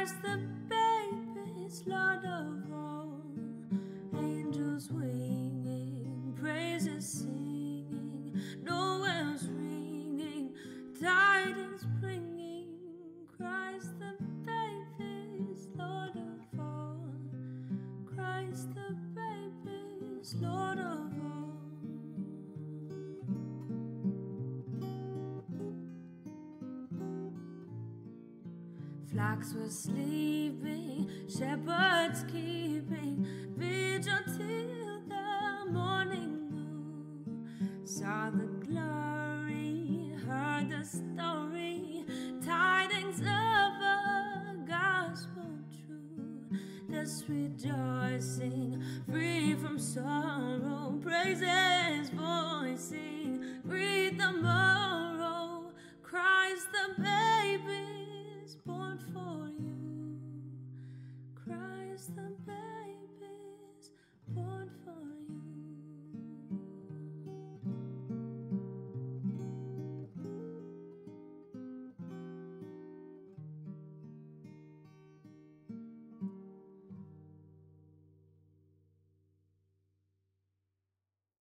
Christ the baby is Lord of all. Angels winging, praises singing, Noel's ringing, tidings bringing. Christ the baby is Lord of all. Christ the baby is Lord of all. Flocks were sleeping, shepherds keeping vigil till the morning grew. Saw the glory, heard the story, tidings of a gospel true. Thus rejoicing, free from sorrow, praises voicing.